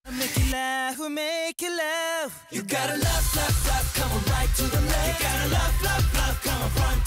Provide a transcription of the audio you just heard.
Make you laugh, make you laugh. You gotta love, love, love, come on right to the left. You gotta love, love, love, come on front